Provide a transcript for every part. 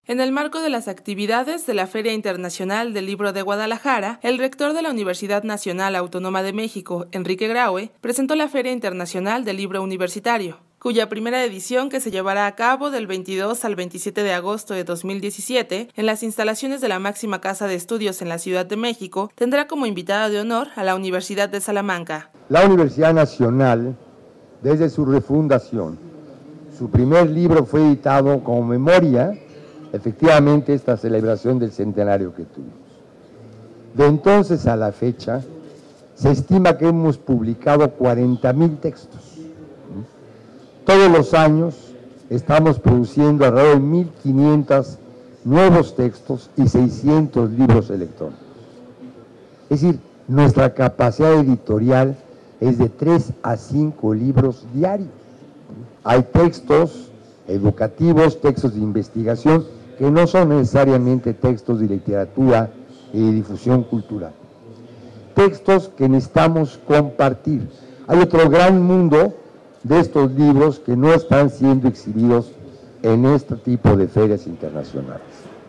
En el marco de las actividades de la Feria Internacional del Libro de Guadalajara, el rector de la Universidad Nacional Autónoma de México, Enrique Graue, presentó la Feria Internacional del Libro Universitario, cuya primera edición, que se llevará a cabo del 22 al 27 de agosto de 2017 en las instalaciones de la máxima casa de estudios en la Ciudad de México, tendrá como invitada de honor a la Universidad de Salamanca. La Universidad Nacional, desde su refundación, su primer libro fue editado como memoria, efectivamente, esta celebración del centenario que tuvimos. De entonces a la fecha, se estima que hemos publicado 40,000 textos. Todos los años estamos produciendo alrededor de 1,500 nuevos textos y 600 libros electrónicos. Es decir, nuestra capacidad editorial es de 3 a 5 libros diarios. Hay textos educativos, textos de investigación, que no son necesariamente textos de literatura y de difusión cultural. Textos que necesitamos compartir. Hay otro gran mundo de estos libros que no están siendo exhibidos en este tipo de ferias internacionales.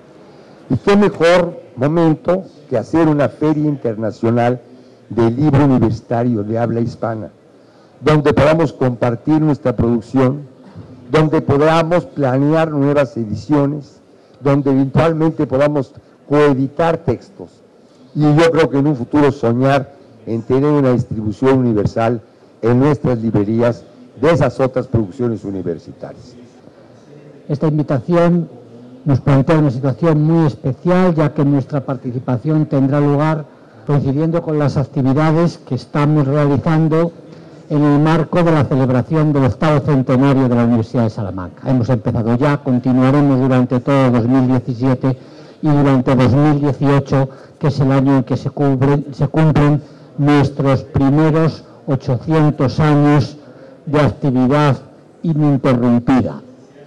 Y qué mejor momento que hacer una feria internacional del libro universitario de habla hispana, donde podamos compartir nuestra producción, donde podamos planear nuevas ediciones, donde eventualmente podamos coeditar textos. Y yo creo que en un futuro soñar en tener una distribución universal en nuestras librerías de esas otras producciones universitarias. Esta invitación nos plantea una situación muy especial, ya que nuestra participación tendrá lugar coincidiendo con las actividades que estamos realizando en el marco de la celebración del 8º centenario de la Universidad de Salamanca. Hemos empezado ya, continuaremos durante todo 2017 y durante 2018, que es el año en que se cumplen nuestros primeros 800 años de actividad ininterrumpida.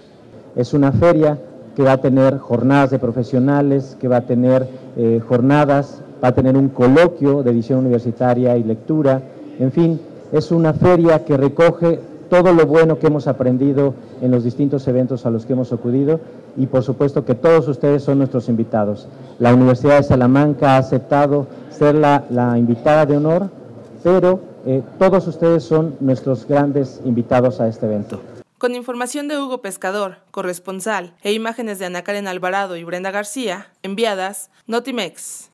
Es una feria que va a tener jornadas de profesionales, que va a tener jornadas, va a tener un coloquio de edición universitaria y lectura, en fin. Es una feria que recoge todo lo bueno que hemos aprendido en los distintos eventos a los que hemos acudido y por supuesto que todos ustedes son nuestros invitados. La Universidad de Salamanca ha aceptado ser la invitada de honor, pero todos ustedes son nuestros grandes invitados a este evento. Con información de Hugo Pescador, corresponsal, e imágenes de Ana Karen Alvarado y Brenda García, enviadas Notimex.